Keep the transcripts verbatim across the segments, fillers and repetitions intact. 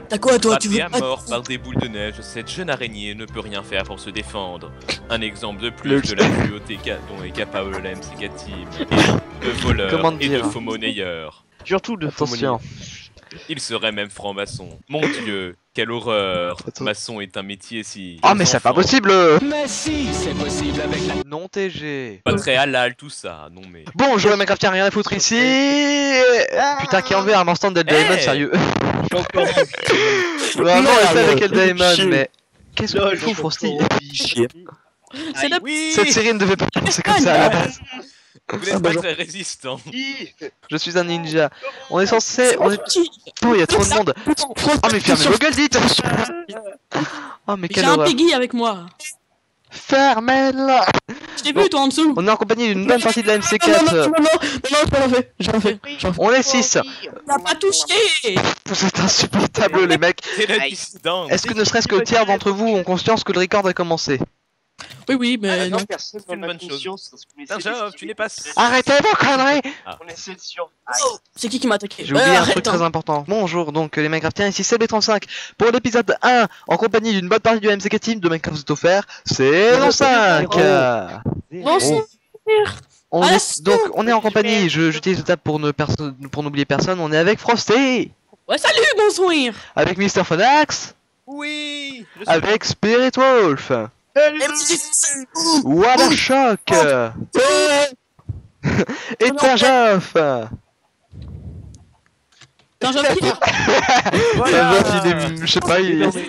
T'as quoi toi? Tu veux Frappé à mort par des boules de neige, cette jeune araignée ne peut rien faire pour se défendre. Un exemple de plus de la cruauté dont est capable la M C quatre Team. Et de voleurs et de faux monnayeurs. Surtout de faux monnayeurs. Il serait même franc-maçon. Mon dieu, quelle horreur. Maçon est un métier si... Ah mais c'est pas possible. Mais si, c'est possible avec la... Non T G. Pas très halal tout ça, non mais... Bonjour les Minecraft, y'a rien à foutre ici. Putain, qui a enlevé un instant de Diamond, sérieux. Vraiment, on était avec Eldaemon, mais... Qu'est-ce que tu fous, Frosty? Cette série ne devait pas commencer comme ça à la base. Vous n'êtes pas très résistant. Je suis un ninja. On est censé... On est... Oh, il y a trop de monde. Oh mais fermez vos gueules, dites. Oh mais quelle horreur. J'ai un Peggy avec moi. Fermez-la. Je t'ai vu toi en dessous. On est en compagnie d'une bonne partie de la M C Non, non, quatre. non, non, non, non, j'en fais, j'en fais, j'en fais. On est six. On a pas touché. Vous êtes insupportables les mecs. Est-ce que ne serait-ce que le tiers d'entre vous ont conscience que le record a commencé? Oui, oui, mais non. C'est une bonne chose. Tinjov, tu n'es pas... Arrêtez vos conneries. On est seul sur... Oh, c'est qui qui m'a attaqué? J'ai oublié un truc très important. Bonjour, donc les Minecraftiens, ici c'est B trente-cinq pour l'épisode un, en compagnie d'une bonne partie du M C quatre Team de Minecraft vous offert, c'est le cinq. Bonsoir. On est, donc on est en compagnie, je j'utilise le tab pour ne pour n'oublier personne, on est avec Frosty. Ouais, salut, bonsoir. Avec Mister Phonax. Oui. Avec Spirit Wolf. What Shock. Et Tinjov. Tinjov qui est... Tinjov il est... je sais pas, il est...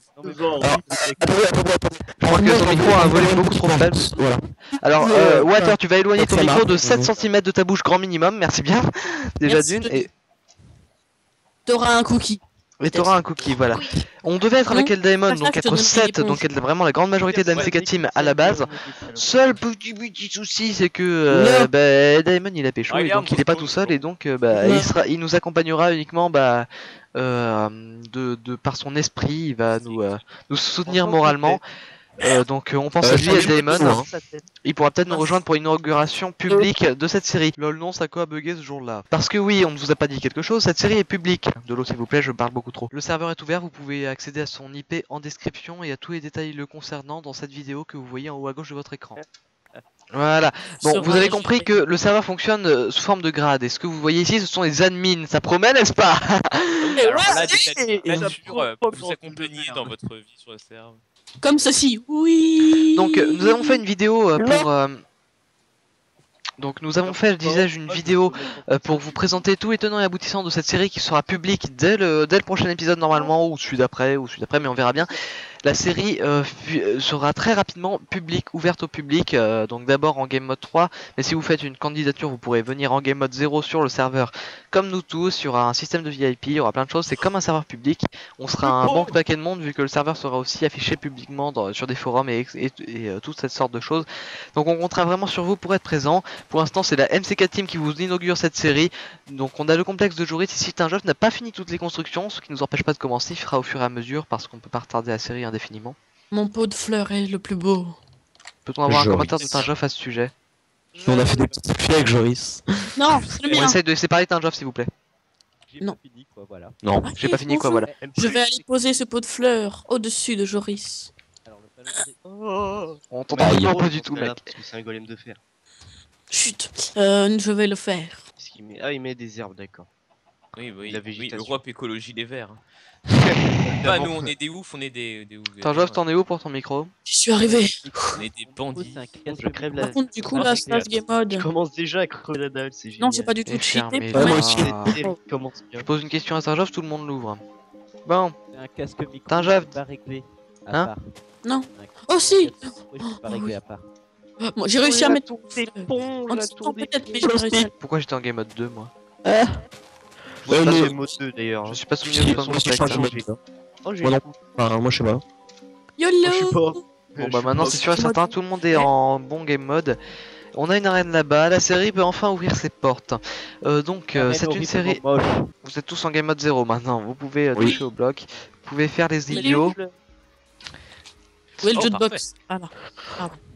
Je crois que son micro a un volume beaucoup trop faible. Voilà. Alors, euh, Water, tu vas éloigner ton micro de sept centimètres de ta bouche grand minimum, merci bien. Déjà d'une, et... T'auras un cookie. Et t'auras un cookie, voilà. On devait être avec Eldaemon, donc être sept, donc être vraiment la grande majorité de la M C quatre Team à la base. Seul petit petit souci, c'est que euh, bah, Eldaemon il a pécho, et donc il est pas tout seul, et donc euh, bah, il, sera, il nous accompagnera uniquement bah, euh, de, de par son esprit, il va nous, euh, nous soutenir moralement. Euh, donc euh, on pense euh, à lui et Eldaemon, hein. Il pourra peut-être nous rejoindre pour une inauguration publique de cette série. Lol non, ça quoi a bugué ce jour-là. Parce que oui, on ne vous a pas dit quelque chose, cette série est publique. De l'eau s'il vous plaît, je parle beaucoup trop. Le serveur est ouvert, vous pouvez accéder à son I P en description et à tous les détails le concernant dans cette vidéo que vous voyez en haut à gauche de votre écran. Voilà, bon vous avez compris que le serveur fonctionne euh, sous forme de grade, et ce que vous voyez ici ce sont les admins, ça promet n'est-ce pas? Alors là, des natures pour vous accompagner dans votre vie sur le serveur. Comme ceci, oui. Donc euh, nous avons fait une vidéo euh, pour... Euh... Donc nous avons fait, je disais, une vidéo euh, pour vous présenter tous les tenants et aboutissants de cette série qui sera publique dès le, dès le prochain épisode normalement, ou celui d'après, ou celui d'après, mais on verra bien. La série euh, sera très rapidement publique, ouverte au public, euh, donc d'abord en Game Mode trois, mais si vous faites une candidature, vous pourrez venir en Game Mode zéro sur le serveur, comme nous tous, il y aura un système de V I P, il y aura plein de choses, c'est comme un serveur public, on sera un bon paquet de monde, vu que le serveur sera aussi affiché publiquement dans, sur des forums et, et, et, et euh, toute cette sorte de choses, donc on comptera vraiment sur vous pour être présent. Pour l'instant c'est la M C quatre Team qui vous inaugure cette série, donc on a le complexe de Joris, ici Tinjov n'a pas fini toutes les constructions, ce qui nous empêche pas de commencer, il fera au fur et à mesure, parce qu'on peut pas retarder la série indéfiniment. Mon pot de fleurs est le plus beau. Peut-on avoir Joris. Un commentaire de Tinjov à ce sujet? On a fait des petites filles avec Joris. Non, c'est le mien. On essaye de séparer Tinjov s'il vous plaît. Non. Fini, quoi, voilà. Non, ah, j'ai pas fini quoi, voilà. Je vais aller poser ce pot de fleurs au-dessus de Joris. Alors, le oh on t'entend ah, pas du tout mec. Parce que c'est un golem de fer. Chut, euh, je vais le faire. Il met... Ah il met des herbes, d'accord. Oui, oui, oui, Europe écologie des verts. Bah nous on est des oufs, on est des, des oufs. Tinjov, t'en es où pour ton micro? Je suis arrivé. On est des bandits. Je crève la... Par contre du coup là, Snap Game Mode. Je commence déjà à crever la dalle, c'est génial. Non, j'ai pas du tout cheaté. Moi aussi. Je pose une question à Tinjov, tout le monde l'ouvre. Bon. Un casque micro Tinjov. pas réglé. Hein? Non. Oh si. Pas réglé à part. Bon, j'ai réussi à mettre tes ponts, la tour des peut-être, mais j'ai réussi. Pourquoi j'étais en Game Mode deux moi? Euh, ouais, pas sur mode deux d'ailleurs. Je suis pas soumis au mode deux. Oh, moi non. Enfin, moi je sais pas. YOLO. Je suis pas. Bon bah maintenant c'est sûr et certain, tout le monde est en bon game mode. On a une arène là-bas, la série peut enfin ouvrir ses portes. Euh, donc euh, c'est une série... Vous êtes tous en game mode zéro maintenant, vous pouvez euh, oui. toucher au bloc. Vous pouvez faire les idiots. Où est le jeu de box? Ah là.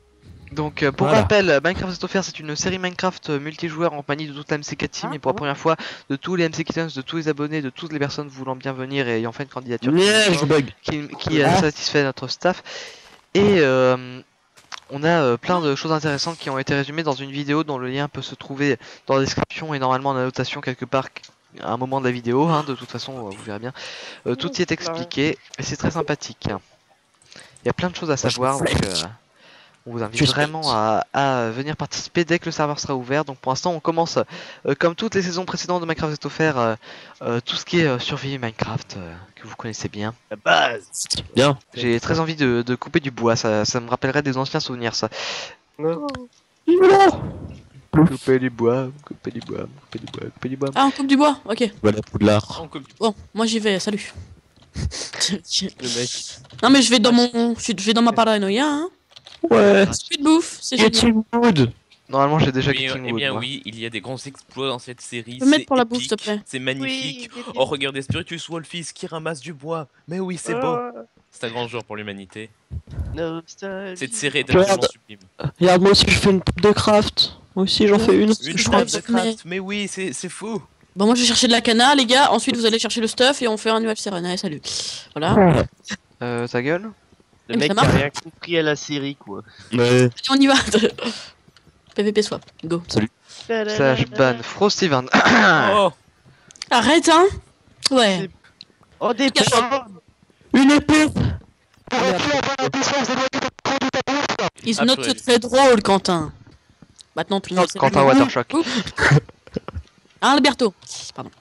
Donc euh, pour Voilà. rappel, Minecraft c'est offert, c'est une série Minecraft euh, multijoueur en compagnie de toute la M C quatre Team Ah, et pour la ouais. première fois de tous les M C Kittens, de tous les abonnés, de toutes les personnes voulant bien venir et ayant fait une candidature Yeah, je bug. qui, qui a satisfait notre staff. Et euh, on a euh, plein de choses intéressantes qui ont été résumées dans une vidéo dont le lien peut se trouver dans la description et normalement dans la notation quelque part à un moment de la vidéo, hein, de toute façon euh, vous verrez bien. Euh, tout y est expliqué et c'est très sympathique. Il y a plein de choses à savoir, donc euh, on vous invite Tu vraiment à, à venir participer dès que le serveur sera ouvert. Donc pour l'instant on commence, euh, comme toutes les saisons précédentes de Minecraft est offert, euh, euh, tout ce qui est euh, survie Minecraft, euh, que vous connaissez bien. La base. Bien. J'ai très envie de, de couper du bois, ça, ça me rappellerait des anciens souvenirs ça. Couper du bois, couper du bois, couper du bois, couper du bois. Ah, on coupe du bois, ok. Voilà, Poudlard. On coupe du- Bon, moi j'y vais, salut. Le mec. Non mais je vais dans mon, je suis- je vais dans ma paranoïa, hein. Ouais. Plus de bouffe, c'est génial. Getting wood. Normalement j'ai déjà Oui, Getting eh Wood, bien moi. oui, il y a des grands exploits dans cette série. Peux mettre c'est pour la bouffe, épique, s'il te plaît. C'est magnifique. Oh regardez Spiritus Wolfis qui ramasse du bois. Mais oui, c'est beau. C'est un grand jour pour l'humanité. Nostalgie. Cette série est Regarde. absolument sublime. Regarde, moi aussi je fais une table de craft. Moi aussi j'en fais une. Une je table crois de que- mais- craft. Mais oui, c'est c'est fou. Bon, moi je vais chercher de la cana, les gars. Ensuite, vous allez chercher le stuff et on fait un nuage sirène. Allez, salut. Voilà. Ouais. Euh, ta gueule. Le Mais mec ça a marche. rien compris à la série quoi. Ouais. Allez, on y va. P V P swap, go. Slash ban Frostivan. Oh, Arrête, hein. Ouais. Oh des pommes. Une épée. It's Ah, not purée. très drôle, Quentin. Maintenant, tout le monde sait. Quentin Watershock. Hein, Alberto. Pardon.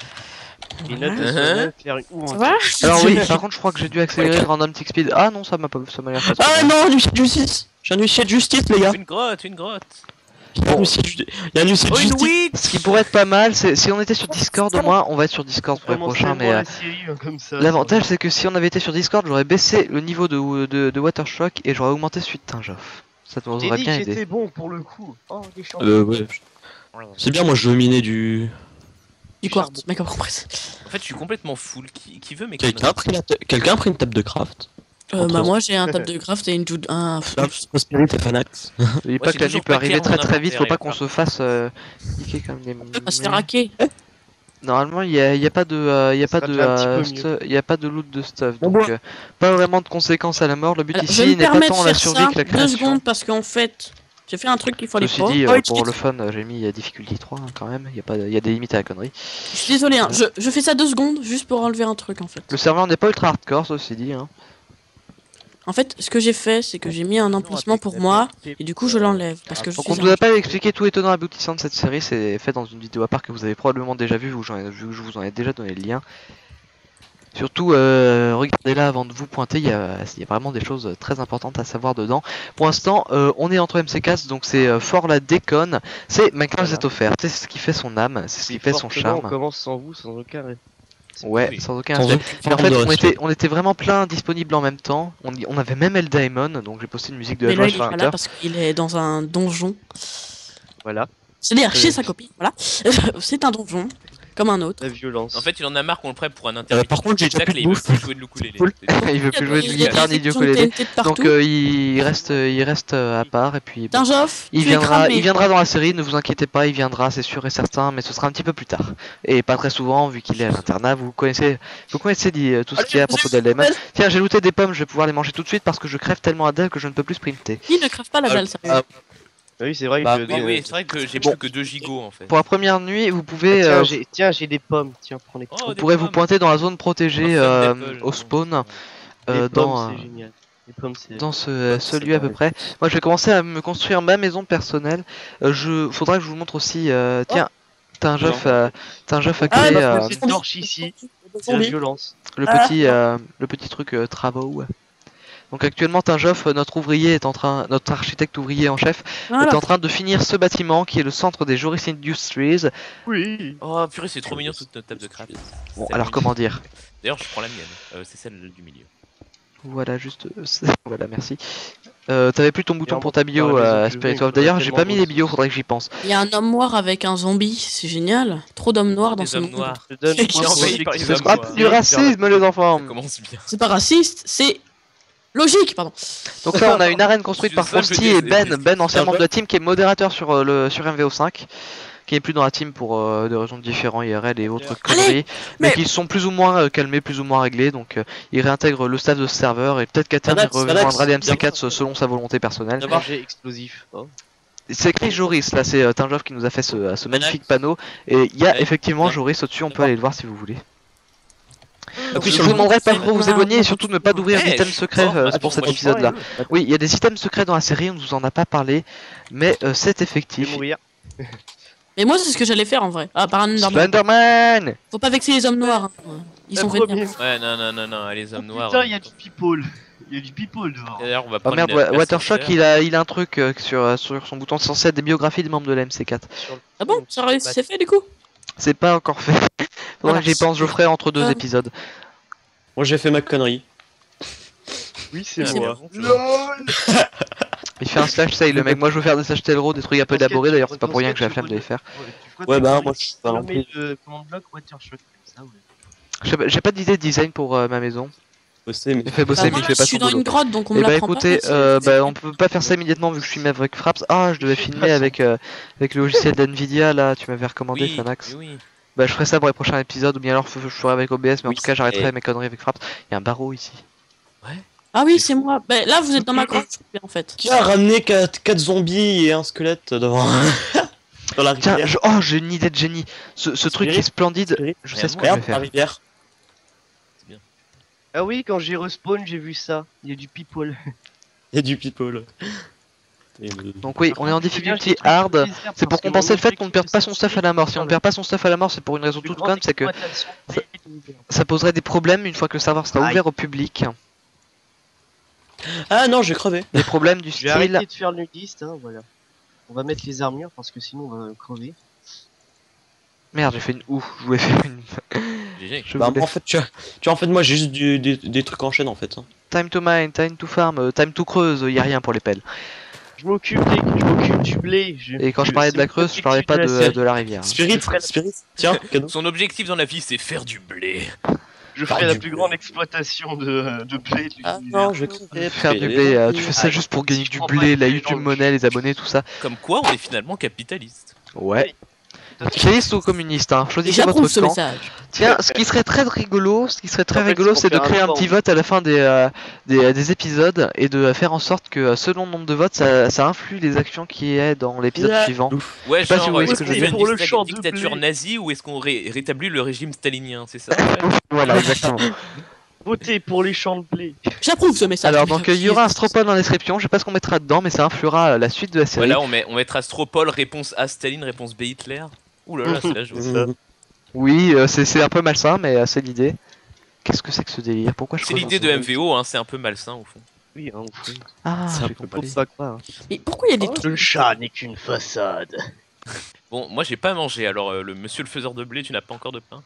Il note de Uh-huh. son œuf, faire une ou Ça en va Alors oui, par contre je crois que j'ai dû accélérer le random tick speed. Ah non, ça m'a pas, ça m'a l'air pas. Ah non, un huissier de justice. J'ai un huissier de justice, les gars. une grotte, une grotte. Il y a un huissier de ju- il y a un huissier de Oh, une justice. witch. Ce qui pourrait être pas mal, c'est si on était sur Discord au moins, on va être sur Discord pour le prochain, mais euh, la série hein, comme ça. l'avantage c'est que si on avait été sur Discord, j'aurais baissé le niveau de, de, de Watershock et j'aurais augmenté celui de Tinjoff. Ça nous J'ai aurait dit bien que aidé. j'étais bon pour le coup. Oh des champs. Euh, ouais. C'est bien, moi je veux miner du. Du quartz, mec, compris. En fait, je suis complètement full. Qui, qui veut mes Quelqu'un a pris la ta- Quelqu'un a pris une table de craft. Euh, Entre bah, autres. moi j'ai un table de craft et une jude. Un. Spirit et Fanax. N'oubliez pas j'ai que la nuit toujours peut pas arriver clair très mon très vite, faut inventaire, pas et qu'on se fasse euh, niquer comme des. On va se faire hacker. Normalement, il y a, il y a pas de, euh, il y a Ça pas sera de, déjà un petit euh, peu stu- il y a pas de loot de stuff, Bon, donc bon. euh, pas vraiment de conséquences à la mort. Le but Alors, je ici me n'est pas permets de tant la faire survie ça que la deux création. secondes parce qu'en fait, j'ai fait un truc qu'il fallait Ceci pas. dit, Oh, euh, il- pour le fun, euh, j'ai mis euh, difficulty trois hein, quand même. Il y a pas, de- il y a des limites à la connerie. Je suis désolé, hein. je, je fais ça deux secondes juste pour enlever un truc en fait. Le serveur n'est pas ultra hardcore, ceci dit. Hein. En fait, ce que j'ai fait, c'est que j'ai mis un emplacement pour moi et du coup je l'enlève parce que je Donc suis. on ne un- vous a pas expliqué tout étonnant aboutissant de cette série, c'est fait dans une vidéo à part que vous avez probablement déjà vu, vu que j'en ai- vu que je vous en ai déjà donné le lien. Surtout, euh, regardez-la avant de vous pointer, il y, a, il y a vraiment des choses très importantes à savoir dedans. Pour l'instant, euh, on est entre M C quatre, donc c'est euh, fort la déconne. C'est Minecraft Voilà. est offert, c'est ce qui fait son âme, c'est ce qui Oui, fait son fortement, On charme. commence sans vous, sans aucun. C'est Ouais, Oui. sans aucun Sans respect. aucune Mais en forme fait, de on respect. était, on était vraiment plein disponibles en même temps. On, y- on avait même El Daemon, donc j'ai posté une musique de Mais la là joie il est sur pas Twitter. là parce qu'il est dans un donjon. Voilà, C'est-à-dire chez Euh. sa copine, voilà. C'est un donjon, comme un autre. la violence. En fait, il en a marre qu'on le prenne pour un intermittent. par contre, j'ai déjà spectacle plus et de il veut bouffe. plus jouer de l'ukulélé. Cool. Il veut plus jouer de Il y a guitare des ni de élections de ukulélé. T N T de Donc partout. euh, il reste, euh, il reste euh, à part et puis. bon. Tinjoff, Il tu es viendra, cramé. il viendra dans la série, ne vous inquiétez pas, il viendra, c'est sûr et certain, mais ce sera un petit peu plus tard. Et pas très souvent, vu qu'il est à l'internat, vous connaissez, vous connaissez dit, euh, tout ce qu'il y a à propos d'Aldemon. Tiens, j'ai looté des pommes, je vais pouvoir les manger tout de suite parce que je crève tellement à dalle que je ne peux plus sprinter. Qui ne crève pas la dalle, ça. Ah, Ah oui, c'est vrai Bah, que. Oui, oui, c'est vrai que j'ai Bon. plus que deux gigots en fait. Pour la première nuit, vous Ah, pouvez, tiens, euh, j'ai- Tiens, j'ai des pommes. Tiens, prends les Oh, vous des pourrez vous pommes. pointer dans la zone protégée Un euh, fun d'Apple. au spawn, Les euh, pommes, dans, euh, c'est génial. Les pommes, c'est. dans ce, ce c'est lieu à peu pareil. près. Moi, je vais commencer à me construire ma maison personnelle. Euh, je, faudra que je vous montre aussi. Euh, tiens, Tinjoff, euh, Tinjoff a Ah, créé bah, euh, C'est une torche ici. C'est la Zombie. violence. le Ah. petit, euh, le petit truc euh, travaux. Donc actuellement, Tinjoff, euh, notre ouvrier est en train, notre architecte ouvrier en chef, Voilà. est en train de finir ce bâtiment qui est le centre des Joris Industries. Oui. Oh purée, c'est trop mignon toute notre table de craft. Bon, C'est alors la comment mienne. dire? D'ailleurs, je prends la mienne. Euh, c'est celle du milieu. Voilà, juste, euh, c'est- voilà, merci. Euh, T'avais plus ton bouton Et en pour ta bio, dans la maison euh, que je veux, Spirit il of. faudrait D'ailleurs, j'ai tellement pas mis les bosser. bios, faudrait que j'y pense. Il y a un homme noir avec un zombie, c'est génial. Trop d'hommes noirs dans Des ce hommes monde. noirs. Je te donne Qui moi, envahit pour par les les Ce hommes sera noirs. du racisme, les enfants. Ça commence bien. C'est pas raciste, c'est Logique, pardon. Donc là, on a une arène construite par Frosty et Ben, Ben ancien membre de la team qui est modérateur sur euh, le sur M V O cinq, qui est plus dans la team pour euh, des raisons différentes, I R L et autres conneries, mais, mais qui sont plus ou moins euh, calmés, plus ou moins réglés. Donc euh, il réintègre le staff de ce serveur et peut-être qu'à terme il rejoindra les M C quatre selon sa volonté personnelle. D'abord j'ai explosif. Oh. C'est écrit Joris, là c'est euh, Tinjov qui nous a fait ce, ce magnifique panneau et il y a effectivement Joris au-dessus, on peut aller le voir si vous voulez. Je vous demanderai pas trop vous éloigner et surtout ne pas d'ouvrir Hey, d'items secrets euh, pour cet épisode là. Oui, il y a des items secrets dans la série, on nous en a pas parlé, mais euh, c'est effectif. Mais moi c'est ce que j'allais faire en vrai. Ah, par un Enderman. Slenderman. Faut pas vexer les hommes noirs. Hein. Ils sont vénères. Ouais, non, non, non, non, les hommes noirs. Putain, il y a du people. Il y a du people dehors. D'ailleurs, on va Oh prendre merde, une place Watershock entière. il a, il a un truc euh, sur, euh, sur son bouton censé être des biographies des membres de la M C quatre. Ah bon, ça réussi- c'est fait du coup? C'est pas encore fait. Faudrait que j'y pense, je ferai entre deux Ah. épisodes. Moi j'ai fait ma connerie. Oui, c'est C'est moi. bon. Il fait un slash sale le mec, moi je veux faire des slash tailro, des trucs un peu élaborés d'ailleurs, c'est pas pour rien que j'ai la flemme de les faire. Ouais, bah moi je suis pas Non mais lancé. le command block Watershock comme ça, ouais. J'ai pas- J'ai pas d'idée de design pour euh, ma maison. bosser, mais Il fait Bah, bosser mais moi, il fait je pas suis son dans boulot. une grotte donc on Et me bah l'apprend écoutez, pas. euh, bah on peut pas faire ça immédiatement vu que je suis avec Fraps. Ah, je devais filmer avec euh, avec le logiciel d'Nvidia là, tu m'avais recommandé Oui, Fanax. oui. Bah je ferai ça pour les prochains épisodes ou bien alors je je ferai avec O B S mais en Oui, tout cas j'arrêterai et- mes conneries avec Fraps. Il y a un barreau ici. Ah oui, c'est moi. Bah là vous êtes dans ma grotte en fait. qui a ramené quatre zombies et un squelette devant dans la Tiens, rivière. je- oh j'ai une idée de génie. Ce, ce truc qui est splendide, Spirit. je sais ce que je Regarde vais la faire. rivière. Ah oui, quand j'ai respawn, j'ai vu ça. Il y a du people. Il y a du people. Et, euh, Donc oui, on est en difficulté hard. C'est pour compenser le fait qu'on ne perde pas son stuff à la mort. Si on ne perd pas son stuff à la mort, c'est pour une raison toute conne, c'est que ça poserait des problèmes une fois que le serveur sera Aïe. ouvert au public. Ah non, j'ai crevé. Des problèmes du Je vais arrêter style. de faire le nudiste, hein, voilà. On va mettre les armures parce que sinon on va crever. Merde, j'ai fait une ouf, je voulais faire une. G G. Je Bah voulais- en fait, tu vois, tu vois, en fait moi j'ai juste du- des, des trucs en chaîne en fait. hein. Time to mine, time to farm, euh, time to creuse, y a rien pour les pelles. Je m'occupe des... je m'occupe du blé. Je... Et quand je parlais de la creuse, je parlais pas de, de la rivière. Spirit, ferai- Spirit, tiens, cadeau. Son objectif dans la vie, c'est faire du blé. Je Faire ferai la du plus blé. grande exploitation de, de blé de Ah l'univers. non, je vais crever. Faire du blé, euh, tu fais ça juste pour gagner Si je du prends blé, pas la les YouTube gens, monnaie, les abonnés, tout ça. Comme quoi, on est finalement capitaliste. Ouais. Capitaliste ou communiste, hein, Et choisissez j'approuve votre ce camp. message. Tiens, ce qui serait très rigolo, ce qui serait très En fait, rigolo, c'est c'est pour de faire créer un un petit vote. vote à la fin des, euh, des, des épisodes et de faire en sorte que euh, selon le nombre de votes, ça, ça influe les actions qui est dans l'épisode Yeah. suivant. Ouais, sais pas genre, si vous voyez est-ce ce que qu'on je fait veux une dire. Pour le dicta- champ de dictature blé. nazie ou est-ce qu'on ré- rétablit le régime stalinien, c'est ça? Voilà, exactement. Votez pour les champs de blé. J'approuve ce message. Alors, donc, euh, il y aura un stropole dans la description, je sais pas ce qu'on mettra dedans, mais ça influera euh, la suite de la série. Voilà, on, met, on mettra Stropole, réponse A Staline, réponse B Hitler. Ouh là là, c'est la joie. Mmh. Oui, euh, c'est c'est un peu malsain, mais euh, c'est l'idée. Qu'est-ce que c'est que ce délire? Pourquoi je C'est crois l'idée de M V O, hein, c'est un peu malsain au fond. Oui, hein, vous pouvez. Ah, C'est un j'ai peu compris. Faut pas croire. Mais pourquoi il y a des Le trucs chat n'est qu'une façade. Bon, moi j'ai pas mangé, alors euh, le monsieur le faiseur de blé, tu n'as pas encore de pain?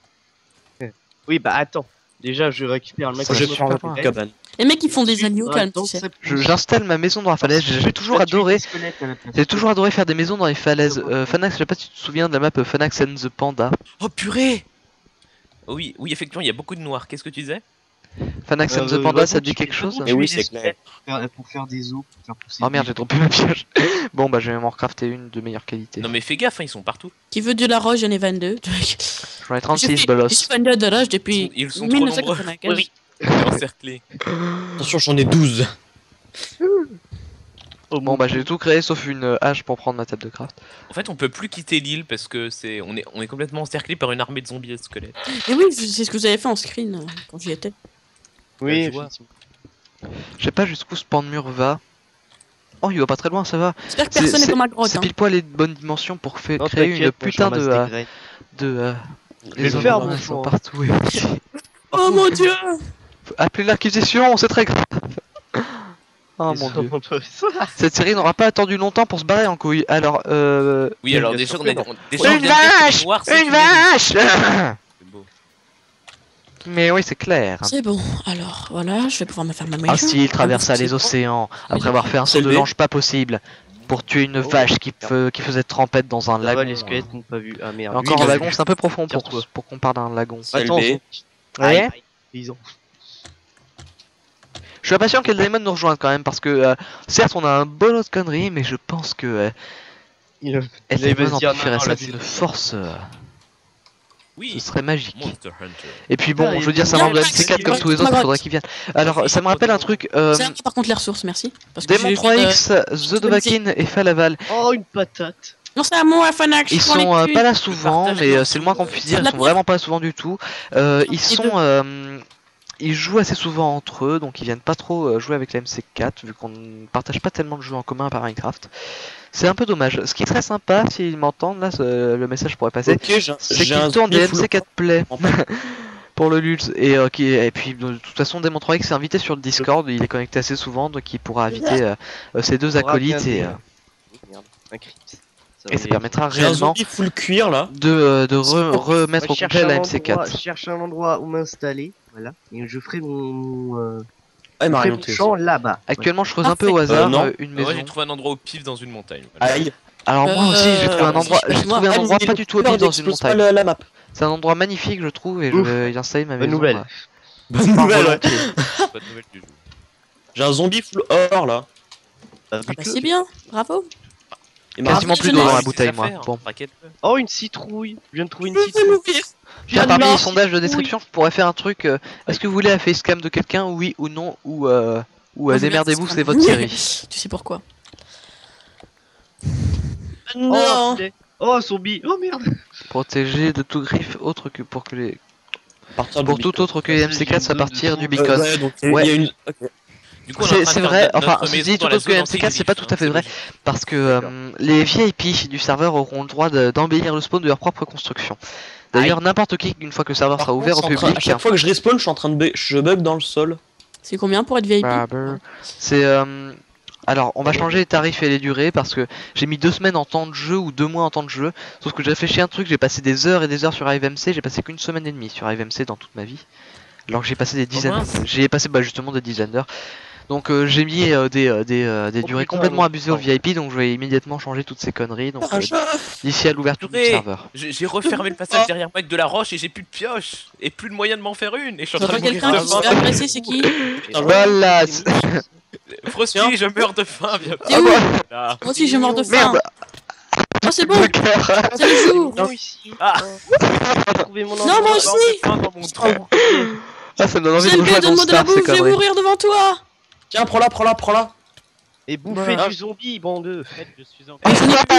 Oui, bah attends. Déjà, je récupère le Ça, J'ai je maximum suis pris pas une un cabane. Les mecs ils font des agneaux Ouais, calmes, donc, tu sais. ça- Je- J'installe ma maison dans la falaise, j'ai toujours adoré. J'ai toujours adoré faire des maisons dans les falaises. Euh, Fanax, je sais pas si tu te souviens de la map euh, Fanax and the Panda. Oh purée! Oh oui, oui, effectivement, il y a beaucoup de noirs. Qu'est-ce que tu disais? Fanax and the Euh, Panda, bah, ça te tu dit quelque fais- chose? Mais oui, des c'est clair. Pour faire, pour faire des os, pour faire pousser. Oh merde, j'ai trompé ma piège. Bon, bah je vais m'en recrafter une de meilleure qualité. Non mais fais gaffe, hein, ils sont partout. Ah, Qui veut de la roche, j'en ai vingt-deux. J'en ai trente-six, Je bolos. suis vingt-deux de roche depuis Ils sont trop mille neuf cent nombreux. quatre-vingt-quinze. Oui. Ils sont encerclés. Attention, j'en ai douze. Bon, bah j'ai tout créé sauf une euh, hache pour prendre ma table de craft. En fait, on peut plus quitter l'île parce que c'est, on est, on est complètement encerclé par une armée de zombies et de squelettes. Et oui, c'est ce que vous avez fait en screen euh, quand j'y étais. Oui, je vois. effectivement. Je sais pas jusqu'où ce pan de mur va. Oh, il va pas très loin, ça va. J'espère que C'est- personne n'est c'est- dans ma grotte. C'est Hein. pile poil les bonnes dimensions pour faire Non, créer une t'inquiète, moi, je putain de. ramasse des euh, graines. de euh, Je vais les le hommes faire, noirs, mon ils sont frère. partout. et aussi. Oh mon dieu! Appelez l'acquisition, c'est très grave. Oh Ils mon sont dieu. un peu- Cette série n'aura pas attendu longtemps pour se barrer en couille. Alors, euh. Oui, bien alors sûr déjà, que on a, non. on, déjà, on Une vient de dire que les vache noirs, c'est Une élite. vache C'est beau. Mais oui, c'est clair. C'est bon, alors voilà, je vais pouvoir me faire ma maison. Un style traversa les C'est bon. océans après avoir fait un saut de Élevé. l'ange pas possible pour tuer une Oh. vache qui, fe- qui faisait trempette dans un Là-bas, lagon. les squelettes n'ont pas vu. Ah merde. Et encore Lui, un il a lagon, vu. c'est un peu profond pour, Tire-toi. pour qu'on parle d'un lagon. Attends, Élevé. Aïe, Ouais. aïe, paysan. Je suis impatient que Diamond nous rejoigne quand même parce que euh, certes on a un bon autre connerie mais je pense que euh, Il Diamond en dire, ferait non, ça non, d'une force, euh, Oui. ce serait magique. Monster Hunter. Et puis bon, Ah, je veux il- dire ça il y a manque de un M C quatre maxi- comme tous les autres, il faudrait qu'il vienne. Alors ça me rappelle un truc, euh, C'est un peu, par contre les ressources, merci. Parce que Démon j'ai- trois X, euh, The Dovahkiin et Falaval, Oh, une patate. Non, c'est à moi, Fanax. ils je prends les sont euh, thunes. pas là souvent, partage mais leur euh, c'est le moins qu'on soupe. puisse dire, C'est de ils la sont pierre. vraiment pas là souvent du tout. Euh, ils Les sont... deux. euh, Ils jouent assez souvent entre eux, donc ils viennent pas trop euh, jouer avec la M C quatre, vu qu'on ne partage pas tellement de jeux en commun par Minecraft. C'est un peu dommage. Ce qui serait sympa, s'ils m'entendent, là, ce- le message pourrait passer, Ok, j'ai c'est j'ai qu'ils un tournent des zombie full- M C quatre Play En fait. pour le Lulz. Et, euh, qui, et puis, de toute façon, Démon trois X est invité sur le Discord, il est connecté assez souvent, donc il pourra inviter euh, euh, ses deux On aura acolytes bien et, des- euh, Merde, un crit. et ça va y- permettra J'ai un réellement zombie full cuir là. de, euh, de re- remettre Ouais, au je cherche complet un la M C endroit- quatre. Je cherche un endroit où m'installer, voilà, et je ferai mon, mon, euh, Ah, il je m'a ferai rien mon noté. champ là-bas. Actuellement, je creuse un peu au Parfait. hasard Euh, non. euh, une Moi maison. j'ai trouvé un endroit au pif dans une montagne. Voilà. Aïe. Alors moi aussi, j'ai trouvé un Euh, endroit, je sais j'ai pas, trouvé un moi, endroit Allez, pas du tout au peur pif dans une d'explose pas montagne. le- la map. C'est un endroit magnifique, je trouve, et je Ouf. vais y installer ma maison. Bonne nouvelle. euh, Bonne par nouvelle, ouais. volonté. Pas de nouvelles du jeu. J'ai un zombie full or là. Bah, Ah bah, bute-le. c'est bien, bravo. Il m'a Quasiment Bravo, plus d'eau dans la jeunesse. bouteille, Ses moi. affaires, Bon. raquette-le. Oh, une citrouille. Je viens de trouver une Je vais citrouille. mourir. Tiens, parmi J'adore les sondages de citrouille. description, je pourrais faire un truc. euh, Est-ce que vous voulez la facecam de quelqu'un, oui ou non, ou euh, ou euh, Moi, je veux bien démerdez-vous, que ça c'est soit- votre série. Tu sais pourquoi? Oh, Non. filet. Oh, zombie. Oh merde. Protégé de tout griffe autre que pour que les partir pour du tout beacon. autre que les M C quatre à partir du Euh, beacon. ouais, donc il y a- Ouais. il y a une. Ok. Du coup, on est en C'est train c'est de vrai, faire enfin, notre je maison dis dans tout la autre que zone M C quatre, c'est pas tout anti-griffe, à fait hein, vrai, c'est logique. parce que euh, les V I P du serveur auront le droit de- d'embellir le spawn de leur propre construction. D'ailleurs, n'importe qui, une fois que le serveur Par sera contre, ouvert au je suis en train- public, À chaque fois que je respawn, je suis en train de bug, je bug dans le sol. C'est combien pour être V I P? Barber. C'est euh, alors on va changer les tarifs et les durées parce que j'ai mis deux semaines en temps de jeu ou deux mois en temps de jeu. Sauf que j'ai réfléchi à un truc, j'ai passé des heures et des heures sur AiveMC, j'ai passé qu'une semaine et demie sur AiveMC dans toute ma vie. Alors que j'ai passé des dizaines, mince. j'ai passé bah, justement des dizaines d'heures. Donc euh, j'ai mis euh, des, euh, des, euh, des Oh, durées putain, complètement non. abusées au V I P, donc je vais immédiatement changer toutes ces conneries. Donc euh, d'ici à l'ouverture du Purée. serveur. J'ai j'ai refermé le passage derrière moi avec de la roche et j'ai plus de pioche et plus de moyen de m'en faire une et je suis en train J'entends de mourir quelqu'un de qui se fait faim. agresser, c'est qui? Voilà. Frosty, je meurs de faim bientôt. T'es où? Là. Moi aussi, je meurs de faim. Merde. Oh, c'est bon, c'est le jour. Non, ici. Ah. J'ai trouvé mon Non, endroit. moi Je aussi. meurs de faim dans mon trou. Ah, ça me donne envie de J'aime rejouer bien, à Don't donne-moi de la Starve, ces bouffe, je vais conneries. mourir devant toi. Tiens, prends-la, prends-la, prends-la. Et bouffer Voilà. du zombie, bande. Je suis en Ah, j'en ai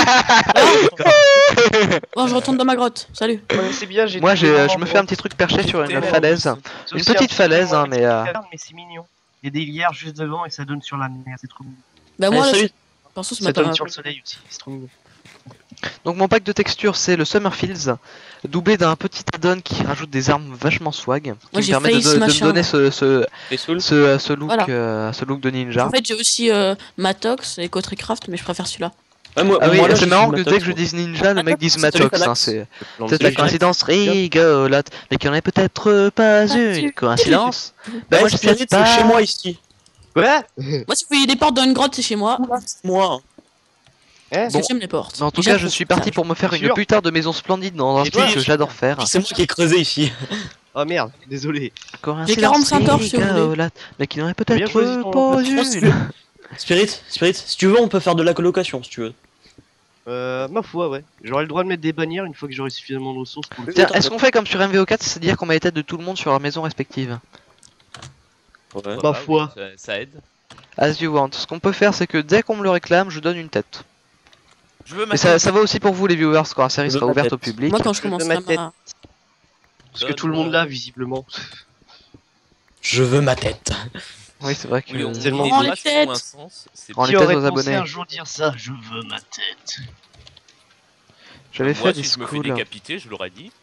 plus. Bon, je retourne dans ma grotte. Salut. Ouais, c'est bien, j'ai Moi, trouvé j'ai, mon euh, je me endroit. fais un petit truc perché sur une Sauf falaise. Sauf Une si petite un falaise, hein, petit mais, euh, caverne, mais c'est mignon. Il y a des lières juste devant et ça donne sur la mer, c'est trop mignon. Bah, moi, Allez, là, salut. perso, ce Ça matin. donne sur le soleil aussi, c'est trop mignon. Donc mon pack de textures c'est le Summerfields, doublé d'un petit add-on qui rajoute des armes vachement swag, qui Moi, me j'ai permet de, face, de- de me machin. donner ce, ce, T'es saoul. ce, euh, ce look, Voilà. euh, ce look de ninja. En fait, j'ai aussi euh, Matox et Cotrycraft, mais je préfère celui-là. Ouais, moi, Ah oui, moi, là, c'est j'ai marrant fait que ma dès que je tox, dise ninja, le mec dise Salut, Matox, hein, Fanax. c'est Plan c'est de la Salut, coïncidence rigolote, mais qu'il n'y en ait peut-être pas une coïncidence. moi. Bah Ouais, moi je Spirit, sais c'est pas. chez moi ici. Ouais. Moi, si vous voyez des portes dans une grotte, c'est chez moi. Moi. Hein, Parce que j'aime les portes. Mais en tout Déjà, cas, je faut- suis parti ça- pour me faire Bien une sûr. putain de maison splendide dans un Et truc toi, que j'adore faire. C'est moi qui ai creusé ici. Oh merde, désolé. Coïncidence quarante-cinq torches, si vous voulez. rigolote, mais qu'il n'y en ait Bien choisi peut-être ton pas emploi. une. Spirit, Spirit, si tu veux, on peut faire de la colocation si tu veux. Euh, ma foi, ouais. J'aurai le droit de mettre des bannières une fois que j'aurai suffisamment de ressources pour le Tiens, Attends, est-ce qu'on fait comme sur M V O quatre, c'est-à-dire qu'on met les têtes de tout le monde sur leur maison respective? Ouais. Ma foi. Ça, ça aide. As you want. Ce qu'on peut faire, c'est que dès qu'on me le réclame, je donne une tête. Je veux Et ma ça, ça va aussi pour vous les viewers quand la série Je veux sera ma ouverte tête. au public. Moi, quand je Je veux commence ma à tête. ma... Parce que tout le monde l'a, visiblement. Je veux ma tête. Oui, c'est vrai que Oui, on C'est le dit des moment. phrases qui Tête. ont un sens, c'est Rends Qui les têtes aurait aux pensé abonnés. un jour dire ça? Je veux ma tête. j'avais Moi, fait des si je me fais schools. décapiter, je l'aurais dit.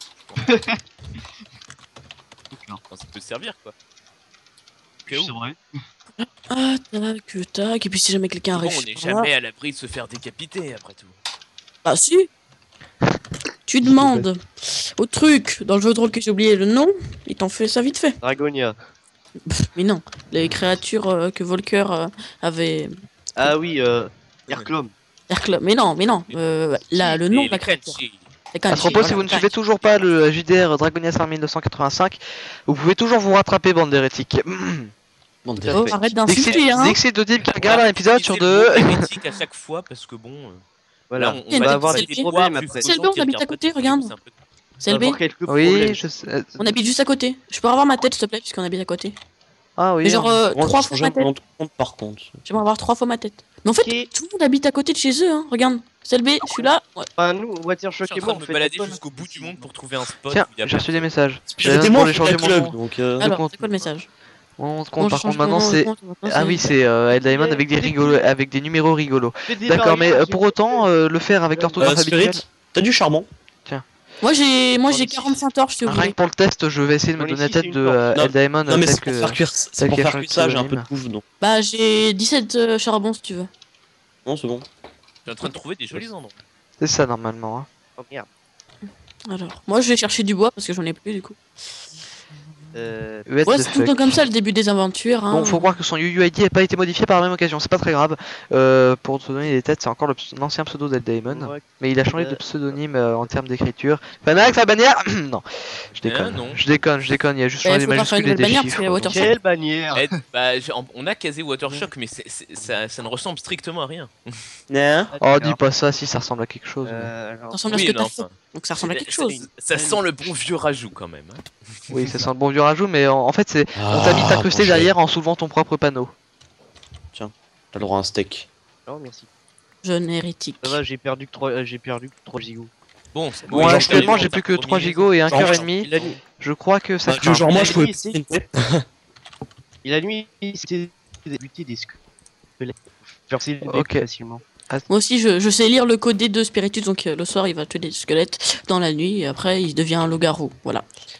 Enfin, ça peut servir quoi. Que C'est vrai. Ah, tac, tac. Et puis, si jamais quelqu'un Bon, arrive. on n'est chez moi- jamais à l'abri de se faire décapiter après tout. Bah, si. Tu demandes au truc dans le jeu de rôle que j'ai oublié le nom, il t'en fait ça vite fait. Dragonia. Pff, mais non, les créatures euh, que Volker euh, avait. Ah oui, euh. Erclom. Erclom. Mais non, mais non. Euh, là, le nom de la les créature. Krenchi. C'est À Kanji, ce propos, si voilà, vous ne Kanji. suivez toujours pas le J D R Dragonia Star mille neuf cent quatre-vingt-cinq, vous pouvez toujours vous rattraper, bande d'hérétiques. Bon, Oh, arrête d'insulter, hein. Dès que c'est deux types qui regardent un épisode sur C'est deux. hérétique à chaque fois parce que bon. euh, Voilà, là, on va avoir des problèmes après. C'est le bon, on habite à côté, regarde. C'est le B. Oui, je sais. On habite juste à côté. Je peux avoir ma tête, s'il te plaît, puisqu'on habite à côté. Ah oui. Mais genre euh, trois fois ma tête. Compte, par contre. J'aimerais avoir trois fois ma tête. Mais en fait, Ok. tout le monde habite à côté de chez eux, hein. Regarde. C'est le B, je suis là. Ouais. Enfin, nous, Water Je Shock suis et en moi, train on de fait me balader des jusqu'au bout du monde pour trouver un spot. Tiens, où il y a j'ai reçu des messages. C'était moi qui ai le club, donc. Euh... Alors, compte. c'est quoi le message? Mon Bon, compte, je par change contre, maintenant mon nom, c'est. mon compte, maintenant, Ah c'est- oui, c'est euh, Ed Diamond avec des rigolos, avec des numéros rigolos. D'accord, mais euh, pour autant, euh, le faire avec l'orthographe Euh, habituelle. Spirit, t'as du charbon. Moi j'ai moi j'ai Trente-six. quarante-cinq torches si vous Rien voulez. que pour le test, je vais essayer de me Dans les donner la six, tête c'est une de torche. euh, Non, Ed Diamond. Non, mais tel c'est pour que- faire cuire, c'est tel pour qu'il y a faire sur cuire ça, j'ai un peu pseudonyme. de bouffe, donc. Bah j'ai dix-sept euh, charbons si tu veux. Non, c'est bon. Je suis en train de trouver des jolis endroits. C'est ça normalement. Hein. Oh merde. Alors, moi je vais chercher du bois parce que j'en ai plus du coup. Euh, What Ouais, the c'est tout le fuck. temps comme ça le début des aventures. Hein. Bon, faut croire que son U U I D n'a pas été modifié par la même occasion, c'est pas très grave. Euh, pour te donner des têtes, c'est encore le ps- l'ancien pseudo d'Ed Diamond. ouais. Mais il a changé de Euh. pseudonyme euh, en termes d'écriture. Fanax, la bannière Non, je Eh, déconne. non. Je déconne, je déconne, il y a juste Bah, changé des faudra faire une majuscules et nouvelle des bannière, parce chiffres. qu'il y a Water donc. Quelle bannière. Eh, bah, j'ai- on a casé Watershock, mais c'est- c'est- ça, ça ne ressemble strictement à rien. Non. Oh, dis pas ça si ça ressemble à quelque chose. mais- Euh, alors, Ça ressemble à ce Oui, que non, t'as fait. enfin, Donc ça ressemble à quelque chose. Ça sent le bon vieux rajout quand même. hein. Oui, ça sent le bon vieux rajout, mais en, en fait, c'est on Ah, t'a mis t'incruster bon, derrière en soulevant ton propre panneau. T'as le droit à un steak. non, merci. Jeune hérétique. Ça va, j'ai perdu que trois, euh, j'ai perdu que trois gigots. Bon, c'est Bon, oui, j'en actuellement, fais j'ai les plus que premiers. trois gigots et un Genre, cœur et genre, demi. La nuit, Je crois que ça Bah, craint. genre, moi, La je pouvais nuit, passer c'est- une tête. et la nuit, c'était débuter des squelettes. Faire ces Ok. facilement. Moi aussi je, je sais lire le codé de Spiritus donc euh, le soir il va tuer des squelettes dans la nuit et après il devient un loup-garou. Voilà.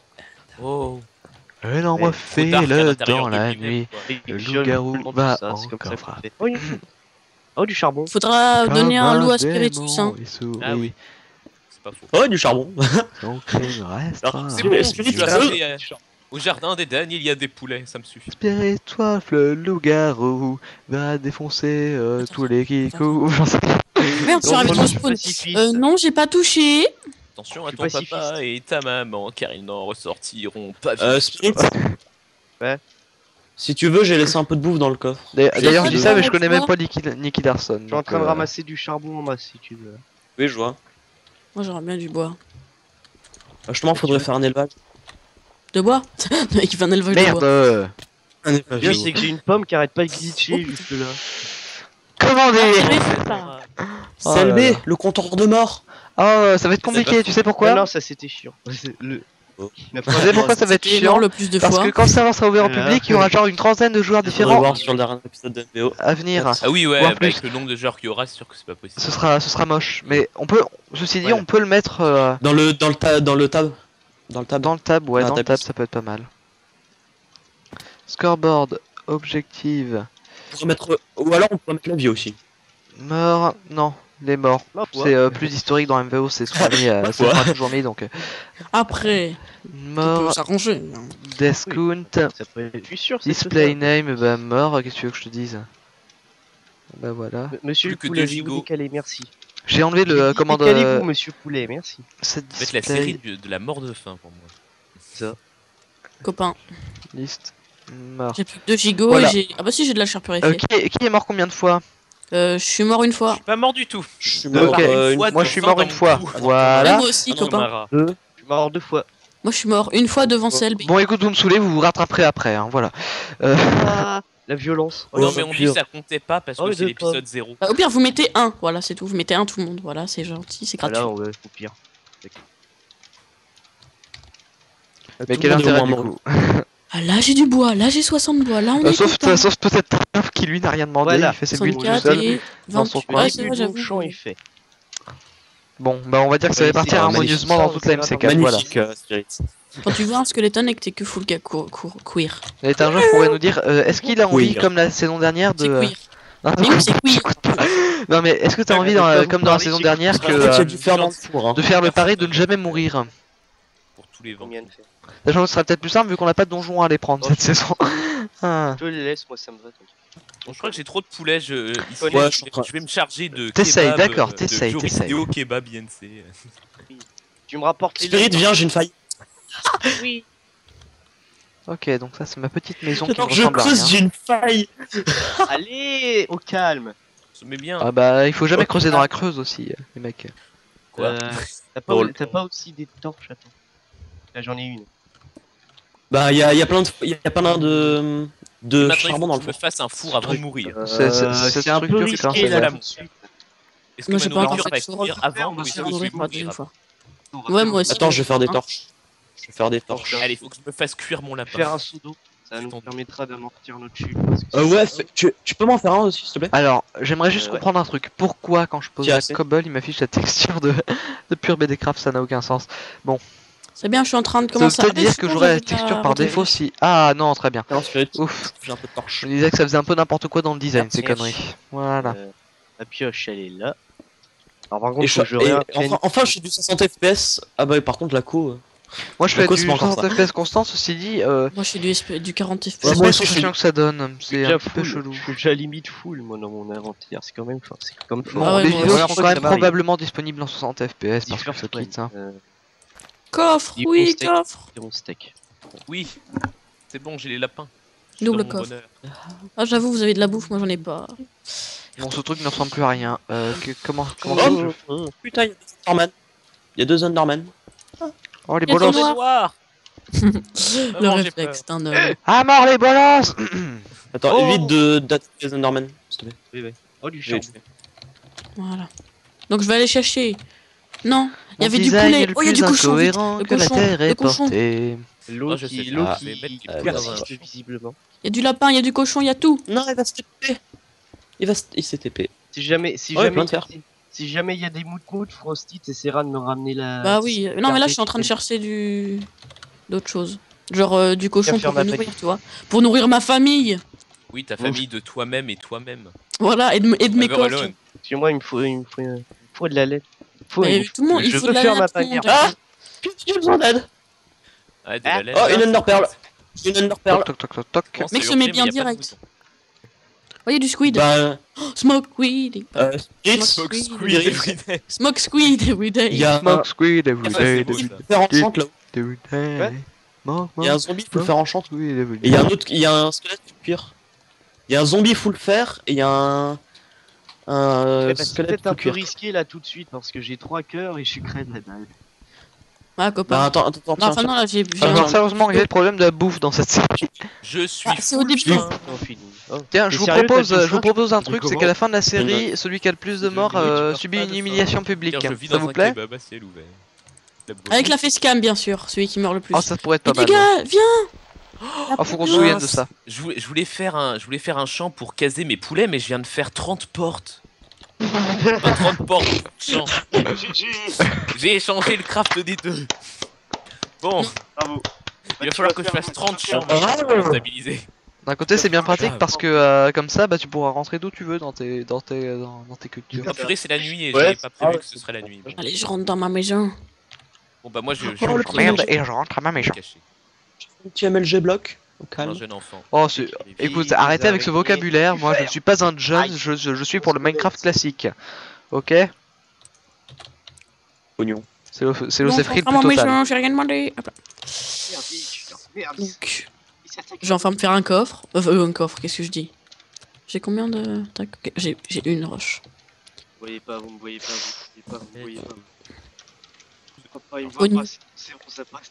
Oh. Et non, moi, Trop dark à fais-le l'intérieur dans de la lui-même, nuit. quoi. Le Je- loup-garou je demande va ça, c'est comme ça encore qu'on fait. Oh, une- oh, du charbon. Faudra donner un Comme loup à démon Spiritus hein. et souris. Ah oui. C'est pas faux. Oh, du charbon. Donc il restera. C'est Ah, bon, Spirit, tu as ça- fait, euh, au jardin d'Eden, il y a des poulets, ça me suffit. Spirit-toi, le loup-garou va défoncer euh, Attends, tous les kikous. J'en sais rien. Merde, je suis Donc, arrivé moi, dans le je suis spawn. pacifiste. Euh non j'ai pas touché. Attention Je à suis ton pacifiste. papa et ta maman, car ils n'en ressortiront pas Euh, vite. Spirit. Ouais. Si tu veux, j'ai laissé un peu de bouffe dans le coffre. D'ailleurs, je dis ça, mais je connais Toi même pas Nicky, Nicky Larson. Je suis en train de ramasser du charbon en masse si tu veux. Oui, je vois. Moi j'aurais bien du bois. Euh, Justement, faudrait faire un élevage. De bois. Le mec il fait un élevage de Merde bois. euh, Un Le élevage. pire, c'est que j'ai une pomme qui arrête pas de glitcher juste là. Comment dire Ça. Oh C'est là L B, là. le compteur de mort. Oh, ça va être Ça compliqué, va tu sais Non, pourquoi non, ça c'était chiant. C'est Le... Oh. La Tu sais pourquoi ça va être C'était chiant mort le plus de Parce fois. que quand le serveur sera ouvert en Euh, public, il y aura genre une trentaine de joueurs Faudrait différents voir sur le dernier épisode de N V O. à venir. Ah oui, ouais, Voire bah, plus. avec le nombre de joueurs qu'il y aura, c'est sûr que c'est pas possible. Ce sera, ce sera moche. Mais on peut, ceci dit, Ouais. on peut le mettre euh, Dans le, dans le, ta- dans le tab. Dans le tab. dans le tab. Ouais, Ah, dans le tab. tab, ça peut être pas mal. Scoreboard, objective, On pourrait mettre... Ou alors on pourrait mettre la vie aussi. mort. Non, les morts. Ma foi. C'est euh, plus historique dans M V O, c'est ce qu'on a mis, euh, c'est ce qu'on a toujours mis donc. euh, Après, on peut Mort, s'arranger. hein. death count, Ça peut être... Je suis sûr, c'est display ça. name, bah mort. Qu'est-ce que tu veux que je te dise? Bah voilà. M- Monsieur Plus que Poulet, deux je vais vous gigots. décaler, merci. J'ai enlevé le euh, commande. Décalez-vous, euh, monsieur Poulet, merci. cette Ça va être la display série de, de la mort de faim pour moi. Copain, list mort. j'ai plus que deux gigots Voilà. et j'ai. Ah bah si j'ai de la chair purifiée. Euh, qui, est, qui est mort combien de fois? Euh, je suis mort une Je fois. suis pas mort du tout. Je suis mort, mort. Ok. euh, une fois Moi de je suis faim mort dans une mon fois. cou. Ouais, Voilà. moi aussi, Ah non, copain. Mara. Je suis mort deux fois. Moi je suis mort une fois devant C L B. Bon écoute, vous me saoulez, vous vous rattraperez après, hein, voilà. Euh, Ah, la violence. Oh non, Ouais, mais on dit pire. que ça comptait pas parce Oh, que les c'est deux l'épisode zéro. Bah, au pire vous mettez un, voilà c'est tout. Vous mettez un tout le monde, voilà c'est gentil, c'est gratuit. Voilà, ouais, au pire. mais Tout quel le monde est intérêt au du moins coup? Ah là j'ai du bois, là j'ai soixante bois, là on Euh, est Sauf, content. sauf peut-être Tarnov qui lui n'a rien demandé, Voilà. il fait ses builds tout soixante-quatre seul. et dans son vingt-huit. coin. Ouais, c'est vrai, Le j'avoue. champ est fait. Bon, bah on va dire que ça Ouais, va partir c'est harmonieusement magnifique. dans toute la M C quatre, voilà. Magnifique, euh, Spirit. Quand tu vois un skeleton et que t'es que full ga- cour- cour- queer. Et un jour pourrait nous dire, euh, est-ce qu'il a envie, Oui. comme la saison dernière, de... C'est euh, queer. Non, Mais oui, c'est queer. non mais est-ce que t'as Ouais, envie, mais dans, comme comme vous dans la parlez, saison c'est dernière, que- que, Par contre, il y a euh, du fer dans le four. Hein. de faire le pari de ne jamais mourir? Pour tous les vents. Combien de fait? Sachant que ce sera peut-être plus simple vu qu'on n'a pas de donjon à aller prendre cette saison. Ah. Je les laisse, moi ça me va. t'inquiète. Bon, je crois que j'ai trop de poulet. Je, ici, Ouais, je, je vais- crois. je vais me charger de. T'essayes, kebab, d'accord, euh, de t'essayes, jeux t'essayes. vidéo kebab I N C. Tu me rapportes les Spirit, viens, j'ai une faille. Oui. Ok, donc ça c'est ma petite maison qui me Attends, je ressemble à creuse, rien. j'ai une faille. Allez, au calme. Ça met bien. Ah bah il faut jamais creuser dans la creuse aussi, les mecs. Quoi Euh, T'as pas, Bon, t'as pas aussi des torches, attends. Là j'en ai une. Bah y'a y a plein de y a plein de de Maintenant, il charbon faut dans que le je me four. fasse un four avant de mourir. C'est- c'est- Euh, c'est c'est un peu structure, risqué putain, là c'est tout de suite. Est-ce que Moi ma j'ai pas encore nourriture va fait de cuire four. avant on ou va est-ce faire que un je vais pour la deuxième mourir fois. On va Ouais, faire moi un- aussi. Attends, je vais faire des Hein. torches. Je vais faire des torches. Torches. Allez, il faut que je me fasse cuire mon lapin. Faire un seau d'eau, ça nous Putain. permettra d'amortir notre chute. parce que Euh, c'est- ouais, fais- tu, tu peux m'en faire un aussi, s'il te plaît? Alors, j'aimerais juste Euh, ouais. comprendre un truc. Pourquoi quand je pose Tiens, la c'est- cobble, il m'affiche la texture de, de pure B D Craft, ça n'a aucun sens. C'est bien, je suis en train de Ça veut commencer à. peut-être dire Ah, que sinon, j'aurai la j'avais texture pas par retenu. défaut si... Ah non, très bien. Non, Spirit, Ouf, j'ai un peu de torche. je me disais que ça faisait un peu n'importe quoi dans le design, ces Merci. conneries. Voilà. Euh, la pioche elle est là. Alors par contre, Et, faut je, que je et réapprenne- enfin, enfin, je suis du soixante F P S. Ah bah, par contre, la co. euh, Moi je La fais cause, du c'est pas encore soixante ça. F P S constant, ceci dit, euh, Moi je suis du, S P du quarante F P Ouais, S. c'est moi pas aussi, la je suis sensation que ça donne, Je suis c'est déjà un peu full, chelou. je suis déjà limite full moi dans mon inventaire, c'est quand même fort, c'est comme fort. Bon, Ah ouais, les moi vidéos aussi, sont je quand crois même que ça m'arrive. probablement disponibles en soixante F P S parce que Diffère ça quitte, hein. euh, Coffre, Des oui, bons steaks. coffre. et on steak. Oui, c'est bon, j'ai les lapins. Je suis Double dans mon coffre. bonheur. Ah, j'avoue, vous avez de la bouffe, moi j'en ai pas. Bon, ce truc ne ressemble plus à rien. Euh, que- comment comment Oh, ça se- Putain, il y a deux Enderman. Il y a deux Enderman. Oh les Il y a bolos. tout noir. Noir. Le Maman, j'ai réflexe peur. d'un homme. Ah mort les bolos. Attends, Oh. évite de d'attaquer les Enderman, s'il te plaît. Oui, oui. Oh du J'ai charbon. vite fait. Voilà. Donc je vais aller chercher. Non, il y Mon avait du design poulet. est le Oh, il y a plus du cochon. vite. incohérent Le que la cochon, terre le est cochon. portée. L'eau Oh, je qui, sais l'eau pas, qui, je vais mettre qui du poulet persiste dans un- visiblement. Il y a du lapin, il y a du cochon, il y a tout. Non, il va se T P. Il va se... Il s'est T P. Si jamais, si Ouais, jamais, plein de fer. si jamais il y a des moutes-moutes, Frosty t'essaieras de me ramener la. Bah oui. Non, mais là je suis en train de chercher du. d'autres choses. Genre euh, du cochon faire pour me ma nourrir, tu vois. Pour nourrir ma famille. Oui, ta famille de toi-même et toi-même. Voilà, et de, et de mes Never coffres. alone. Parce que moi, il me faut, il me faut, il me faut de la laine. Il faut, Mais il me tout le monde, il je faut veux de la faire laine ma à tout le monde. bannière. Ah Putain, j'ai besoin d'aide. Ah, de Ah. la laine. Oh, une Enderpearl. Une Enderpearl. Toc toc toc toc toc. Comment Mec, c'est se met urgé, bien mais y a pas de direct. bouton. Oh, il y a du squid. Bah, Oh, smoke weed. euh, Spirit, Smoke Smoke squid. squid everyday. Smoke squid every day. il y a un Smoke squid every Ah, ça, day, c'est beau, every ça. faut le faire enchant là-haut. every day. Ouais. Smoke, Il y a un smoke zombie, faut le faire enchant. squid every Et il y a un day. autre, il y a un squelette cuir. Il y a un zombie full fer et il y a un un Ouais, bah, c'est squelette peut-être un full peu cuir. risqué là tout de suite parce que j'ai trois cœurs et je suis crève la dalle. Ah, Bah copain. attends, attends, attends. Non, tiens, enfin, tiens. non, là, j'ai. j'ai Alors un- sérieusement, il y a le problème de la bouffe dans cette série. Je suis Ah, c'est au full début. faim. Non, fini. Oh. Tiens, T'es je vous sérieux, propose, t'as tout je vous faim propose un Mais truc, c'est comment qu'à la fin de la série, celui qui a le plus de Je- morts oui, tu euh, meurs subit pas une de faim. humiliation publique. Car je vis Ça dans vous un plaît kebab à ciel ouvert. La bonne- Avec la facecam, bien sûr, celui qui meurt le plus. Oh, ça pourrait être pas Mais les mal. ouais. gars, viens. Ah, faut qu'on se souvienne de ça. Je voulais, je voulais faire un, je voulais faire un champ pour caser mes poulets, mais je viens de faire trente portes. Enfin, trente portes, champ. J'ai échangé le craft des deux. Bon, Bravo. il va falloir que je fasse trente champs Bravo. pour stabiliser. D'un côté, c'est bien pratique grave. parce que euh, comme ça, bah, tu pourras rentrer d'où tu veux dans tes, dans tes, dans, dans tes cultures. Oh purée, c'est la nuit et Ouais. j'avais pas prévu Ah ouais. que ce serait la nuit. Allez, je rentre dans ma maison. Bon bah moi je, je, Oh, le je- Merde, et je rentre à ma je maison. suis caché. Un petit M L G bloc. Au Comme un calme. jeune enfant. Oh, c'est... Écoute, arrêtez avec ce vocabulaire. Moi, je ne suis pas un jeune, je, je, je suis pour le Minecraft classique. Ok? Oignon. C'est le, c'est le Bon, Zephyr rentre dans plus ma total. maison, j'ai rien demandé. Hop là. Merde, Donc, je vais enfin me faire un coffre. Euh, euh, un coffre, qu'est-ce que je dis? J'ai combien de. Tac, ok, J'ai j'ai une roche. Vous me voyez pas, vous me voyez pas, vous me voyez pas, vous me voyez pas. Papa, il me Oni. voit pas, c'est c'est bon, ça passe.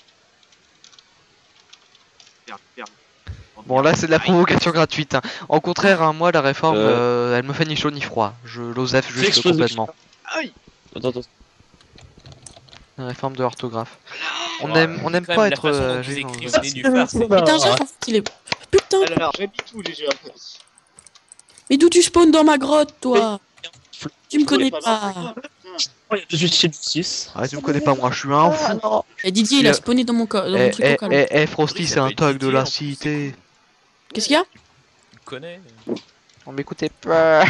Merde, merde. Bon, là, c'est de la provocation gratuite. hein. Au contraire, hein, moi, la réforme, Euh. euh, elle me fait ni chaud ni froid. Je l'osef Fais juste exploser. complètement. Aïe. Attends, attends. La réforme de l'orthographe. On Ouais, aime, on c'est aime quand pas même être. la façon euh, dont ils gênant, écrivent ouais. les nénuphars, c'est- Putain, j'ai en fait, il est. Putain, Alors, j'ai mis tout, les gars. mais d'où tu spawns dans ma grotte, toi? Tu me connais pas. Je suis chez six. Ah, tu me connais pas, moi, je suis un fou. Et Didier, il a spawné dans mon, co- dans mon Eh, truc eh, au calme. eh, eh, Frosty, Oui, c'est ça un fait tag de Didier, la en plus, cité. Qu'est-ce qu'il y a? Tu me connais. On m'écoutait pas.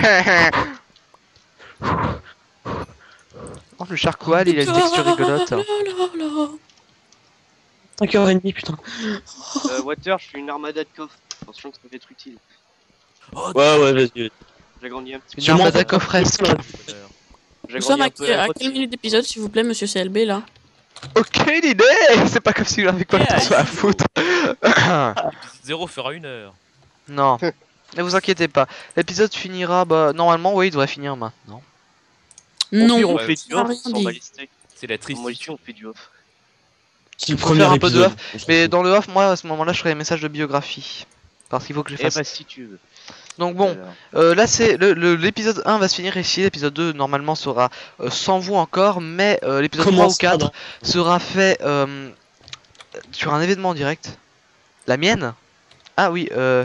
Oh, le charcoal, il a une texture rigolote. Ah là là là. cinq heures trente, putain. Euh, Water, je fais une armada de coffres. Attention que ça peut être utile. Oh, Ouais, ouais, vas-y. J'agrandis un petit Une Je m'en armada fous. coffresque. Nous J'agrandis sommes à, un peu la à grotte. quelle minute d'épisode, s'il vous plaît, monsieur C L B, là? Aucune idée. C'est pas comme si j'avais quoi que ce soit à foutre. L'épisode zéro fera une heure. Non, ne vous inquiétez pas. L'épisode finira, bah normalement, oui, il devrait finir maintenant. Non, Au pire, on ouais, fait ça du n'a off, rien on s'en dit. bat les steaks. C'est la triste. Moi ici, on fait du off. C'est le Faut premier faire un peu de épisode. off, on s'en Mais fout. dans le off, moi, à ce moment-là, je ferai des messages de biographie. Parce qu'il faut que je Eh fasse. bah, si tu veux. Donc bon, Alors. euh, là c'est le- le- l'épisode un va se finir ici, l'épisode deux normalement sera euh, sans vous encore, mais euh, l'épisode Comment trois ou ça, quatre non sera fait euh, sur un événement en direct. La mienne? Ah oui, euh...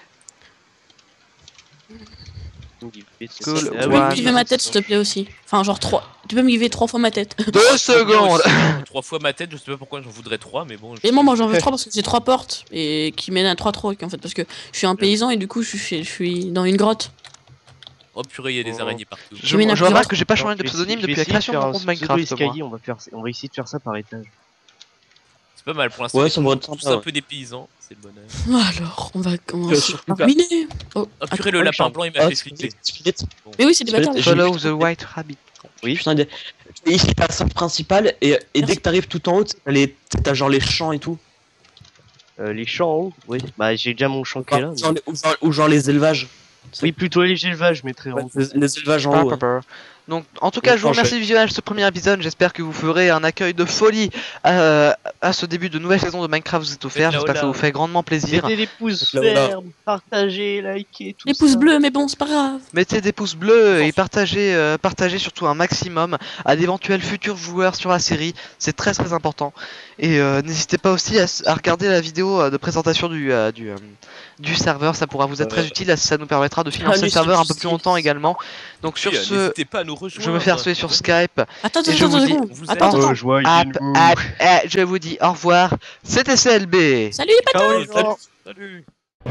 Cool. Tu Tu peux Ouais, me giver non, ma tête, s'il te plaît, aussi. Enfin, genre trois. Tu peux me giver trois fois ma tête. deux secondes. Trois fois ma tête, je sais pas pourquoi j'en voudrais trois, mais bon. je- Et moi, moi j'en veux trois parce que j'ai trois portes et qui mènent à trois trucs en fait. Parce que je suis un paysan et du coup, je suis, je suis dans une grotte. Oh purée, il y a des Oh. araignées partout. Je, mets une je remarque application. que j'ai pas Alors, changé de je vais pseudonyme essayer- depuis je la vais essayer création de mon faire compte un Minecraft. moi. pseudo-escalier, on va faire, on va essayer de faire ça par étage. C'est pas mal pour l'instant. Ouais, on est ça pourrait être tous sympa, un ouais. peu des paysans, c'est le bonheur. Alors, on va Euh, commencer surtout par miner. Oh, Oh attends. purée, le ouais, lapin Charles. blanc il m'a Ah, fait c'est- flipper. c'est- Mais oui, c'est des C'est- bâtards. j'ai- Follow the White Rabbit. Oui. Putain, des- ici t'as la salle principale et, et dès que t'arrives tout en haut, t'as les- t'as genre les champs et tout. Euh, les champs en haut, oui. Bah, j'ai déjà mon champ qui est là. Enfin, genre les- ou, genre, ou genre les élevages. Oui, plutôt les élevages, je mettrais en Ouais, haut. les, les élevages en Pa, haut. pa, ouais. pa. Donc, en tout cas, je vous Enchaîne. remercie du visionnage de ce premier épisode. J'espère que vous ferez un accueil de folie euh, à ce début de nouvelle saison de Minecraft vous est offert. Faites-la J'espère que ça au vous fait grandement plaisir. Mettez des pouces Là, là. fermes, partagez, likez, tout Les ça. pouces bleus, mais bon, c'est pas grave. Mettez des pouces bleus et partagez, euh, partagez surtout un maximum à d'éventuels futurs joueurs sur la série. C'est très très important. Et euh, n'hésitez pas aussi à, s- à regarder la vidéo euh, de présentation du, euh, du, euh, du serveur. Ça pourra vous être très Ouais. utile. Ça nous permettra de financer lui, le serveur c'est un peu plus justice. longtemps également. Donc sur Oui, euh, ce, N'hésitez pas à nous rejoindre. je vais me faire souhaiter sur Skype. Attends, Et attends, je attends, vous une dis- seconde. on vous Attends, aime. attends. Rejoignez Hop, nous. hop, eh, je vous dis au revoir. C'était C L B. Salut les bâtards. Ciao, les gens. Salut.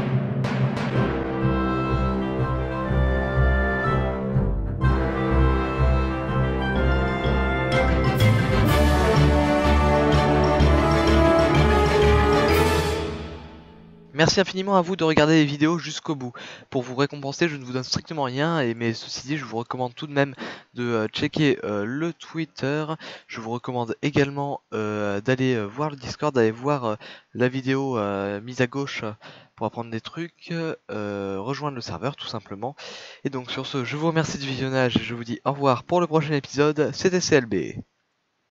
Merci infiniment à vous de regarder les vidéos jusqu'au bout. Pour vous récompenser, je ne vous donne strictement rien, et mais ceci dit, je vous recommande tout de même de euh, checker euh, le Twitter. Je vous recommande également euh, d'aller euh, voir le Discord, d'aller voir euh, la vidéo euh, mise à gauche euh, pour apprendre des trucs, euh, rejoindre le serveur tout simplement. Et donc sur ce, je vous remercie du visionnage et je vous dis au revoir pour le prochain épisode. C'était C L B.